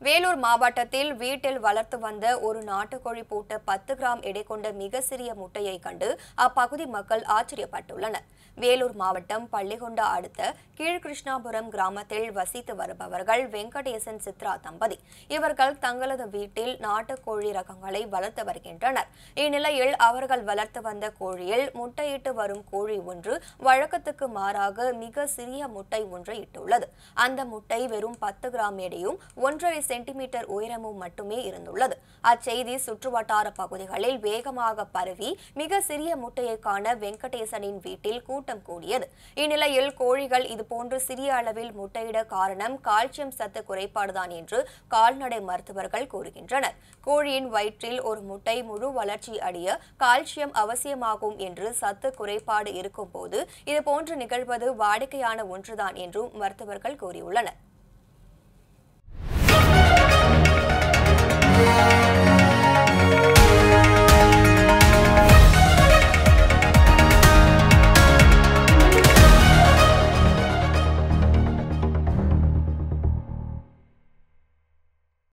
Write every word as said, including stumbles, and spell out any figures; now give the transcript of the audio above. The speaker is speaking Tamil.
வேலூர் மாவட்டத்தில் வீட்டில் வளர்த்து வந்த ஒரு நாட்டுக்கோழி போட்ட பத்து கிராம் எடை கொண்ட மிக சிறிய முட்டையை கண்டு அப்பகுதி மக்கள் ஆச்சரியப்பட்டுள்ளனர். வேலூர் மாவட்டம் பள்ளிகொண்டா அடுத்த கீழ்கிருஷ்ணாபுரம் கிராமத்தில் வசித்து வருபவர்கள் வெங்கடேசன் சித்ரா தம்பதி. இவர்கள் தங்களது வீட்டில் நாட்டுக்கோழி ரகங்களை வளர்த்து வருகின்றனர். இந்நிலையில் அவர்கள் வளர்த்து வந்த கோழியில் முட்டையிட்டு வரும் கோழி ஒன்று வழக்கத்துக்கு மாறாக மிக சிறிய முட்டை ஒன்றை இட்டுள்ளது. அந்த முட்டை வெறும் பத்து கிராம் எடையும் ஒன்றரை சென்டிமீட்டர் உயரமும் மட்டுமே இருந்துள்ளது. அச்செய்தி சுற்றுவட்டார பகுதிகளில் வேகமாக பரவி மிக சிறிய முட்டையை காண வெங்கடேசனின் வீட்டில் கூட்டம் கூடியது. இந்நிலையில் கோழிகள் இதுபோன்று சிறிய அளவில் முட்டையிட காரணம் கால்சியம் சத்து குறைபாடுதான் என்று கால்நடை மருத்துவர்கள் கூறுகின்றனர். கோழியின் வயிற்றில் ஒரு முட்டை முழு வளர்ச்சி அடைய கால்சியம் அவசியமாகும் என்று சத்து குறைபாடு இருக்கும் போது இதுபோன்று நிகழ்வது வாடிக்கையான ஒன்றுதான் என்றும் மருத்துவர்கள் கூறியுள்ளனர்.